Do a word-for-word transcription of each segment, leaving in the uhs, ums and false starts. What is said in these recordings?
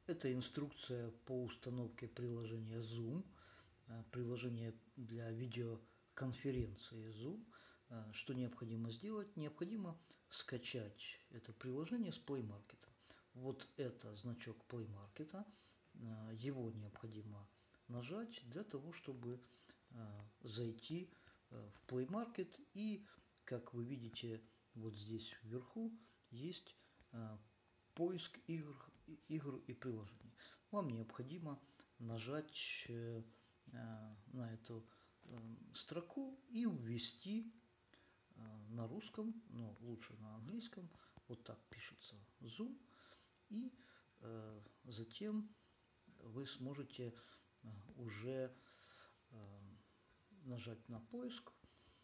Это инструкция по установке приложения Zoom, приложение для видеоконференции Zoom. Что необходимо сделать? Необходимо скачать это приложение с Play Market. Вот это значок Play Market. Его необходимо нажать для того, чтобы зайти в Play Market. И, как вы видите, вот здесь вверху есть поиск игр, игр и приложений. Вам необходимо нажать на эту строку и ввести на русском, но лучше на английском, вот так пишется Zoom, и затем вы сможете уже нажать на поиск,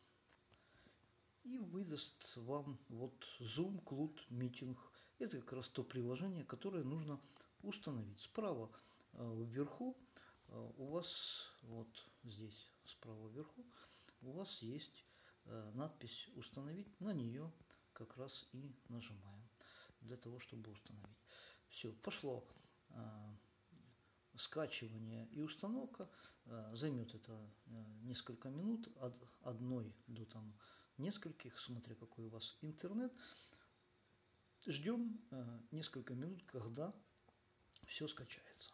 и выдаст вам вот Zoom Club Meeting. Это как раз то приложение, которое нужно установить. Справа вверху у вас, вот здесь справа вверху, у вас есть надпись «Установить». На нее как раз и нажимаем для того, чтобы установить. Все, пошло скачивание и установка. Займет это несколько минут, от одной до там нескольких, смотря какой у вас интернет. Ждем несколько минут, когда все скачается.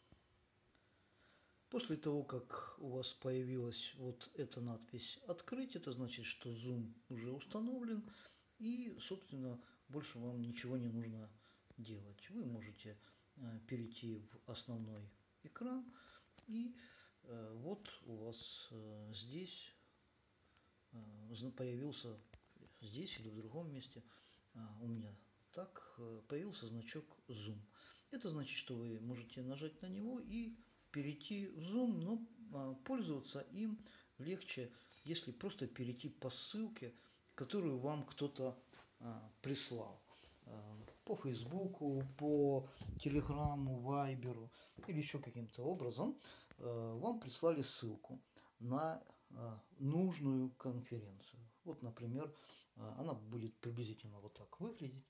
После того, как у вас появилась вот эта надпись «Открыть», это значит, что Zoom уже установлен, и, собственно, больше вам ничего не нужно делать. Вы можете перейти в основной экран, и вот у вас здесь появился, здесь или в другом месте, у меня так, появился значок Zoom. Это значит, что вы можете нажать на него и перейти в Zoom, но пользоваться им легче, если просто перейти по ссылке, которую вам кто-то прислал. По Фейсбуку, по Телеграму, Вайберу или еще каким-то образом вам прислали ссылку на нужную конференцию. Вот, например, она будет приблизительно вот так выглядеть.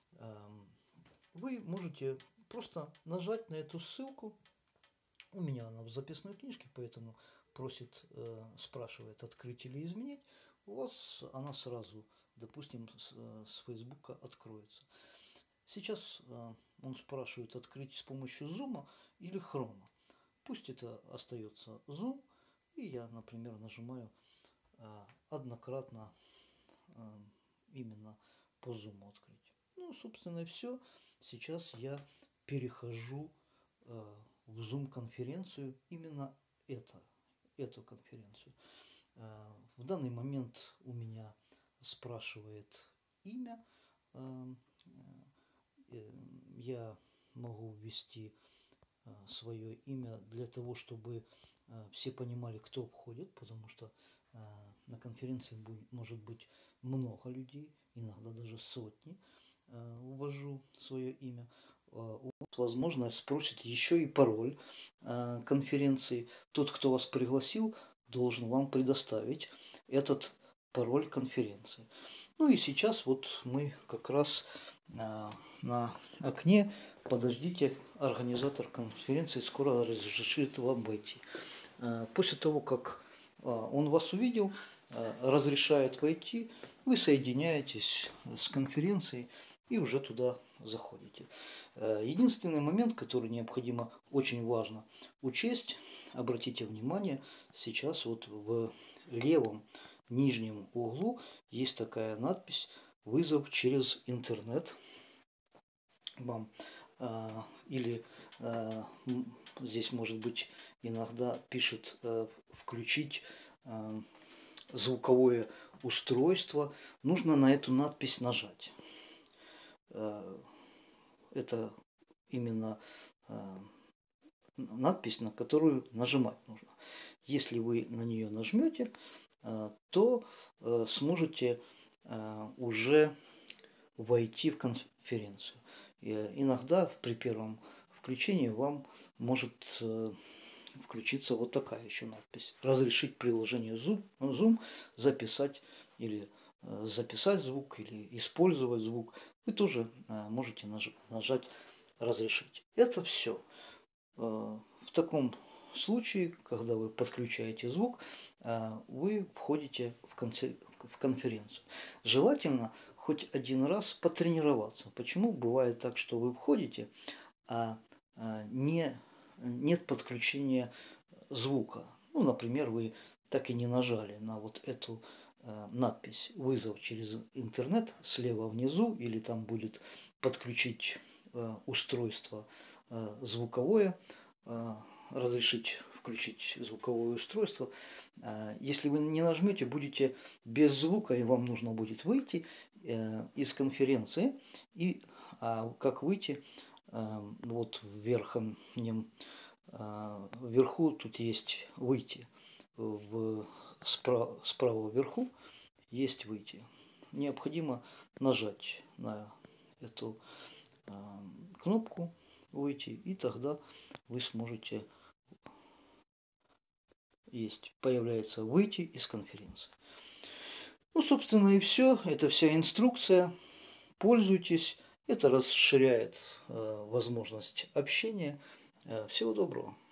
Вы можете просто нажать на эту ссылку. У меня она в записной книжке, поэтому просит, спрашивает открыть или изменить. У вас она сразу, допустим, с Фейсбука откроется. Сейчас он спрашивает открыть с помощью Zoom или Chrome. Пусть это остается Zoom, и я, например, нажимаю однократно именно по Zoom открыть. Ну, собственно, и все. Сейчас я перехожу в Zoom-конференцию, именно это, эту конференцию. В данный момент у меня спрашивает имя. Я могу ввести свое имя для того, чтобы все понимали, кто входит, потому что на конференции может быть много людей, иногда даже сотни. Ввожу свое имя. У вас, возможно, спросит еще и пароль конференции. Тот, кто вас пригласил, должен вам предоставить этот пароль конференции. Ну и сейчас вот мы как раз на окне. Подождите, организатор конференции скоро разрешит вам войти. После того, как он вас увидел, разрешает войти, вы соединяетесь с конференцией и уже туда заходите. Единственный момент, который необходимо, очень важно учесть, обратите внимание, сейчас вот в левом нижнем углу есть такая надпись «Вызов через интернет». Вам или здесь, может быть, иногда пишет включить звуковое устройство. Нужно на эту надпись нажать. Это именно надпись, на которую нажимать нужно. Если вы на нее нажмете, то сможете уже войти в конференцию. И иногда при первом включении вам может включиться вот такая еще надпись: разрешить приложение Zoom, Zoom записать или записать звук, или использовать звук. Вы тоже можете нажать разрешить. Это все. В таком случае, когда вы подключаете звук, вы входите в, конце, в конференцию. Желательно хоть один раз потренироваться. Почему бывает так, что вы входите, а не, нет подключения звука? Ну, например, вы так и не нажали на вот эту надпись «Вызов через интернет» слева внизу, или там будет «Подключить устройство звуковое», разрешить включить звуковое устройство. Если вы не нажмете, будете без звука, и вам нужно будет выйти из конференции. И как выйти? Вот в верхнем, вверху тут есть «Выйти». В, справа, справа вверху есть «Выйти». Необходимо нажать на эту кнопку «Выйти», и тогда вы сможете, есть, появляется «Выйти из конференции». Ну, собственно, и все. Это вся инструкция. Пользуйтесь. Это расширяет э, возможность общения. Э, всего доброго.